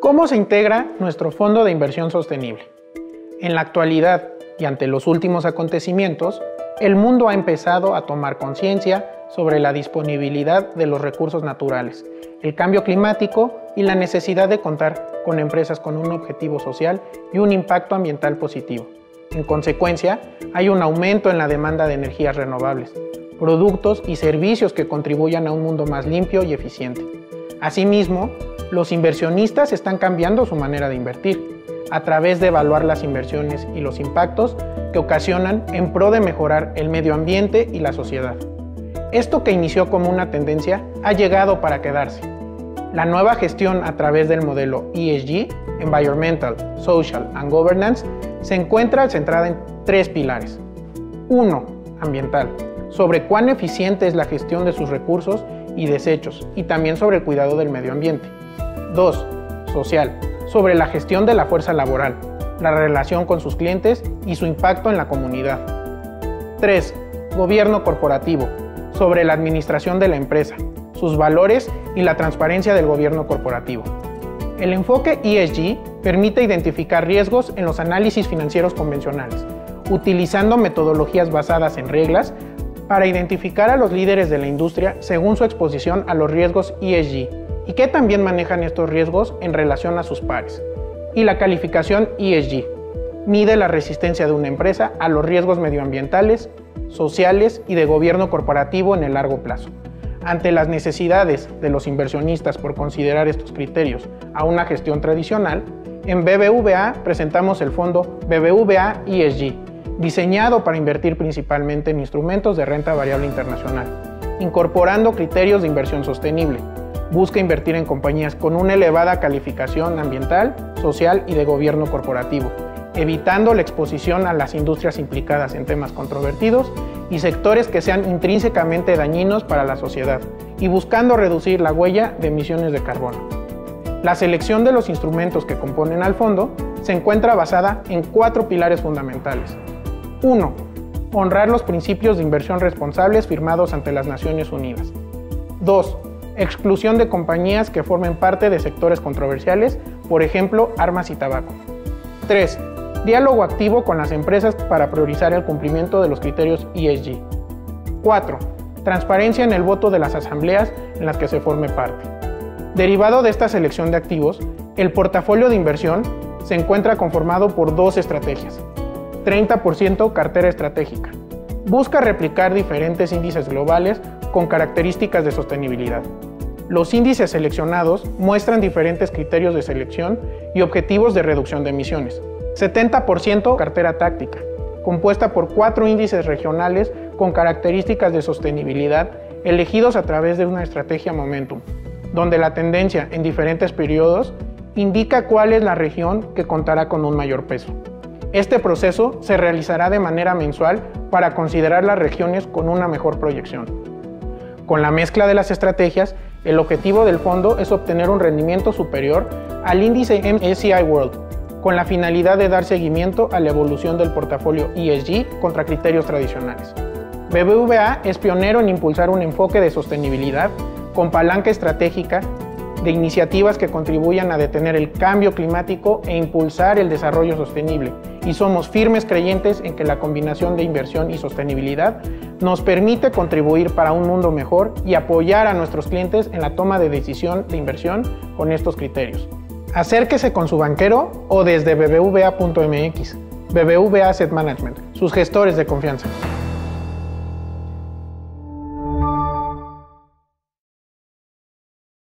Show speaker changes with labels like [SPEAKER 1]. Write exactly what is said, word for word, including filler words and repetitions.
[SPEAKER 1] ¿Cómo se integra nuestro fondo de inversión sostenible? En la actualidad y ante los últimos acontecimientos, el mundo ha empezado a tomar conciencia sobre la disponibilidad de los recursos naturales, el cambio climático y la necesidad de contar con empresas con un objetivo social y un impacto ambiental positivo. En consecuencia, hay un aumento en la demanda de energías renovables, productos y servicios que contribuyan a un mundo más limpio y eficiente. Asimismo, los inversionistas están cambiando su manera de invertir, a través de evaluar las inversiones y los impactos que ocasionan en pro de mejorar el medio ambiente y la sociedad. Esto que inició como una tendencia ha llegado para quedarse. La nueva gestión a través del modelo E S G, Environmental, Social and Governance, se encuentra centrada en tres pilares. uno. Ambiental, sobre cuán eficiente es la gestión de sus recursos y desechos, y también sobre el cuidado del medio ambiente. dos. Social, sobre la gestión de la fuerza laboral, la relación con sus clientes y su impacto en la comunidad. tres. Gobierno corporativo, sobre la administración de la empresa, sus valores y la transparencia del gobierno corporativo. El enfoque E S G permite identificar riesgos en los análisis financieros convencionales, utilizando metodologías basadas en reglas para identificar a los líderes de la industria según su exposición a los riesgos E S G y que también manejan estos riesgos en relación a sus pares. Y la calificación E S G mide la resistencia de una empresa a los riesgos medioambientales, sociales y de gobierno corporativo en el largo plazo. Ante las necesidades de los inversionistas por considerar estos criterios a una gestión tradicional, en B B V A presentamos el fondo B B V A E S G, diseñado para invertir principalmente en instrumentos de renta variable internacional, incorporando criterios de inversión sostenible. Busca invertir en compañías con una elevada calificación ambiental, social y de gobierno corporativo, evitando la exposición a las industrias implicadas en temas controvertidos y sectores que sean intrínsecamente dañinos para la sociedad, y buscando reducir la huella de emisiones de carbono. La selección de los instrumentos que componen al fondo se encuentra basada en cuatro pilares fundamentales. uno. Honrar los principios de inversión responsables firmados ante las Naciones Unidas. dos. Exclusión de compañías que formen parte de sectores controversiales, por ejemplo, armas y tabaco. tres. Diálogo activo con las empresas para priorizar el cumplimiento de los criterios E S G. cuatro. Transparencia en el voto de las asambleas en las que se forme parte. Derivado de esta selección de activos, el portafolio de inversión se encuentra conformado por dos estrategias. treinta por ciento cartera estratégica. Busca replicar diferentes índices globales con características de sostenibilidad. Los índices seleccionados muestran diferentes criterios de selección y objetivos de reducción de emisiones. setenta por ciento cartera táctica, compuesta por cuatro índices regionales con características de sostenibilidad elegidos a través de una estrategia momentum, donde la tendencia en diferentes periodos indica cuál es la región que contará con un mayor peso. Este proceso se realizará de manera mensual para considerar las regiones con una mejor proyección. Con la mezcla de las estrategias, el objetivo del fondo es obtener un rendimiento superior al índice M S C I World, con la finalidad de dar seguimiento a la evolución del portafolio E S G contra criterios tradicionales. B B V A es pionero en impulsar un enfoque de sostenibilidad con palanca estratégica de iniciativas que contribuyan a detener el cambio climático e impulsar el desarrollo sostenible, y somos firmes creyentes en que la combinación de inversión y sostenibilidad nos permite contribuir para un mundo mejor y apoyar a nuestros clientes en la toma de decisión de inversión con estos criterios. Acérquese con su banquero o desde b b v a punto m x. B B V A Asset Management, sus gestores de confianza.